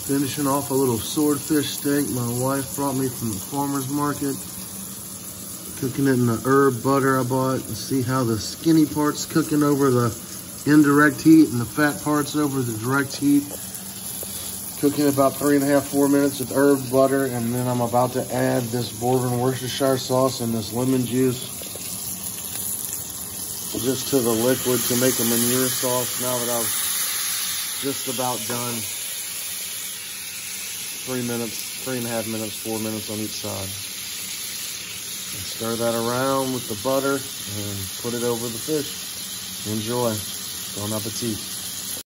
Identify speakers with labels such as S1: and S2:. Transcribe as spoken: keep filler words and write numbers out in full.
S1: Finishing off a little swordfish steak my wife brought me from the farmer's market. Cooking it in the herb butter I bought. And see how the skinny part's cooking over the indirect heat and the fat part's over the direct heat. Cooking about three and a half, four minutes with herb butter, and then I'm about to add this Bourbon Worcestershire sauce and this lemon juice just to the liquid to make a manure sauce. Now that I've just about done, three minutes, three and a half minutes, four minutes on each side. And stir that around with the butter and put it over the fish. Enjoy. Bon appetit.